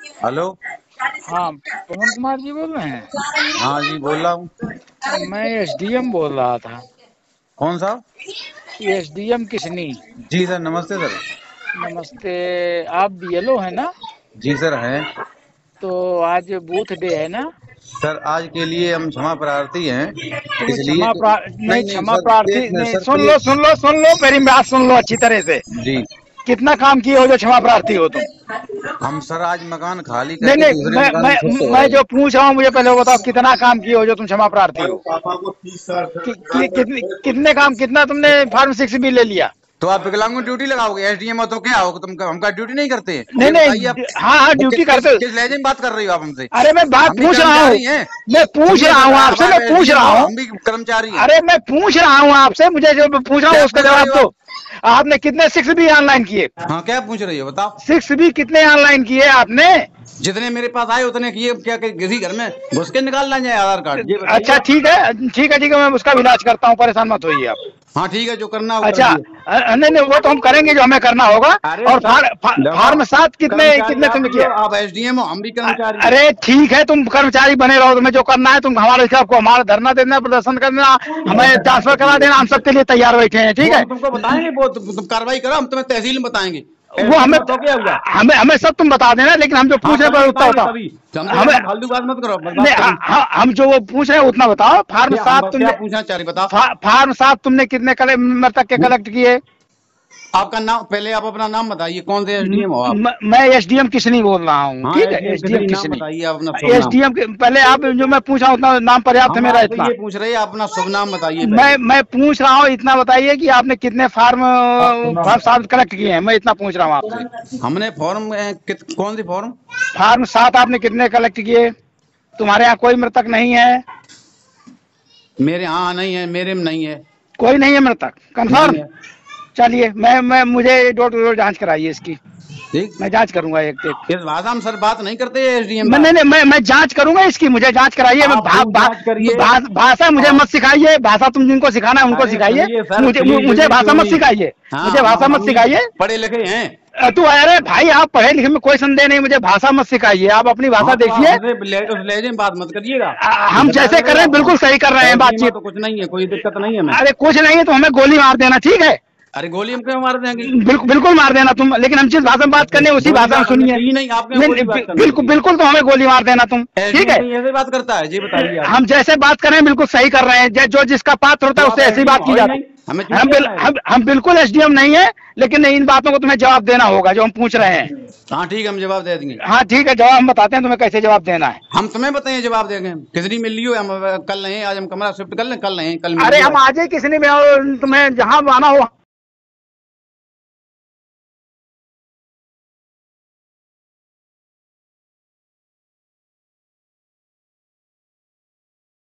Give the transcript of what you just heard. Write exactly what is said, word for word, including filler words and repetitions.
Hello. हाँ, पवन कुमार जी बोल रहे हैं। हाँ जी, बोल रहा हूँ। मैं एसडीएम बोल रहा था। कौन सा? एसडीएम किसनी। जी सर, नमस्ते सर। नमस्ते। आप बीएलओ है ना? जी सर हैं। तो आज बूथ डे है ना? सर आज के लिए हम क्षमा प्रार्थी हैं, तुम इसलिए क्षमा कि प्रा नहीं, नहीं नहीं क्षमा सर, प्रार्थी एक मिनट नहीं, सर सुन लो प्लीज। सुन लो सुन लो, मेरी बात सुन लो अच्छी तरह से। जी। कितना काम किए हो जो क्षमा प्रार्थी हो तुम? हम सर आज मकान खाली नहीं करके नहीं, दूसरे मैं मकान मैं में शिफ्ट हो मैं रहे हैं। जो पूछ रहा हूँ मुझे पहले वो बताओ, कितना काम किए हो जो तुम क्षमा प्रार्थी हो? कि, कि, कितने कितने काम, कितना तुमने फार्म सिक्स भी ले लिया? तो आप विकलांगों को ड्यूटी लगाओगे? एसडीएम हो तो क्या हो, तुम हमका ड्यूटी नहीं करते? नहीं ये बताइए नहीं, आप। हाँ हाँ, वो कि, ड्यूटी किस करते हो। किस लहजे में बात कर रही हो आप हमसे? अरे मैं बात हम भी पूछ रहा हूँ। कर्मचारी हैं। मैं पूछ सुनिए रहा सर, हूँ आप आपसे, आप मैं पूछ एसडीएम रहा हो, हूँ। हम भी कर्मचारी हैं। अरे मैं पूछ रहा हूँ आपसे, मुझे जो पूछ रहा हूँ क्या उसका पूछ रही जवाब हो दो। आप? आपने कितने सिक्स बी ऑनलाइन किए? हाँ, क्या पूछ रही हो बताओ। सिक्स बी कितने ऑनलाइन किए आपने? जितने मेरे पास आए उतने किए। क्या कि- किसी घर में घुस के निकाल लें जाए आधार कार्ड? ये बताइए अच्छा आप। ठीक है, ठीक है ठीक है, मैं उसका भी इलाज करता हूँ, परेशान मत होइए आप। हाँ ठीक है, जो करना है वो अच्छा, करिए। अ- नहीं नहीं, वो तो हम करेंगे जो हमें करना होगा। अरे और सर फार, फा, देखो, फार्म सात कितने कर्मचारी कितने आप तुमने भी हो, किया? आप एसडीएम हो, हम भी अ- कर्मचारी हैं। अरे ठीक है, तुम कर्मचारी बने रहो, तुम्हें जो करना है तुम हमारे खिलाफ को हमारा धरना देना, प्रदर्शन करना, हमें ट्रांसफर करा देना, हम सबके लिए तैयार बैठे हैं, ठीक वो है। हम तुमको बताएंगे, वो तुम, तुम कार्रवाई करो, हम तुम्हें तहसील में बताएंगे। वो एसडीएम हमें हो तो क्या हुआ? हमें हमें सब तुम बता देना, लेकिन हम जो हाँ पूछ रहे तभी हैं उतना बताएंगे, बताओ। तभी हमसे हमें ज्यादा फालतू बात मत करो, नहीं, बर्बाद करो। ह- हम जो वो पूछ रहे हैं उतना बताओ। फार्म क्या हम सात क्या तुमने पूछना चाह रही बताओ। फा, फार्म सात तुमने कितने कलेक्ट तक के कलेक्ट किए? आपका नाम पहले, आप अपना नाम बताइए, कौन से म- एसडीएम हो आप? म- मैं एसडीएम किशनी बोल रहा हूँ, हाँ ठीक है, एसडीएम एसडीएम किसी नाम किशनी। बताइए, आप अपना शुभ नाम। एसडीएम के पहले आप जो मैं पूछ रहा हूँ उतना नाम पर्याप्त है हम मेरा आपसे इतना। ये पूछ रहे हैं, आप अपना शुभ नाम बताइए मैं पहले। मैं पूछ रहा हूँ इतना बताइए कि आपने कितने फार्म फार्म सात कलेक्ट किए हैं, मैं इतना पूछ रहा हूँ आपसे। हमने फॉर्म अ, कित- कौन सी फॉर्म? फार्म सात आपने कितने कलेक्ट किए? तुम्हारे यहाँ कोई मृतक नहीं है? मेरे यहाँ नहीं है, मेरे में नहीं है। कोई नहीं है मृतक, नहीं कंफर्म? है। चलिए, मैं मैं मुझे डोर टू डोर जांच कराइए इसकी। ठीक। मैं जांच करूंगा एक एक। इस भाषा में सर बात नहीं करते एसडीएम मैं नहीं साहब। नहीं, मैं मैं जांच करूंगा इसकी, मुझे जांच कराइए। मैं आप भा, खूब भा, जांच करिए। भा, भाषा मुझे और मत सिखाइए, भाषा तुम जिनको सिखाना है उनको अरे सिखाइए। सुनिए सर मुझे मु- प्लीज, मुझे यदि भाषा क्यों मत नहीं। सिखाइए। हाँ मुझे हम भाषा मत हम भी सिखाइए। पढ़े लिखे हैं। अ, तू अरे भाई, आप पढ़े लिखे में कोई संदेह नहीं, मुझे भाषा मत सिखाइए, आप अपनी भाषा हाँ तो आप देखिए। हमसे ले, उस लहजे में बात मत करिएगा। अ, हम बता जैसे दे कर रहे रहे हैं आपको। बिल्कुल सही कर रहे हैं एसडीएम बातचीत। तो कुछ नहीं है, कोई दिक्कत नहीं है हमें। अरे कुछ नहीं है तो हमें गोली मार देना, ठीक है। अरे गोली हम क्यों मार देंगे? बिल्कुल बिल्कुल मार देना तुम, लेकिन हम जिस भाषा में बात करने उसी गोली भाषा में बात हमने सुनिए। की ही नहीं, आपके यहाँ नहीं गोली नहीं, बात बि- करने बिल्कुल लगी। बिल्कुल, तो हमें गोली मार देना तुम, ठीक एसडीएम है। कहीं ऐसे बात करता है? जी बताइए आप। हम जैसे बात कर रहे हैं बिल्कुल सही कर रहे हैं, जै- जो जिसका पात्र होता तो है आप उससे ऐसी एसडीएम बात हो की ही जाती नहीं, हमें है। झूठ हम क्यों बिल, कह रहे हम हो? हम बिल्कुल एसडीएम नहीं है, लेकिन इन बातों को तुम्हें जवाब देना होगा जो हम पूछ रहे हैं। हाँ ठीक है, हम जवाब दे देंगे। हाँ ठीक है, जवाब हम बताते हैं तुम्हें कैसे जवाब देना है। हम तुम्हें बताएं जवाब देंगे। कितनी मिल लियो, हम कल नहीं, आज हम कमरा शिफ्ट कर लें, कल नहीं कल मिल अरे लियो हम आप। आज ही किसी ने भी, और तुम्हें जहां आना हो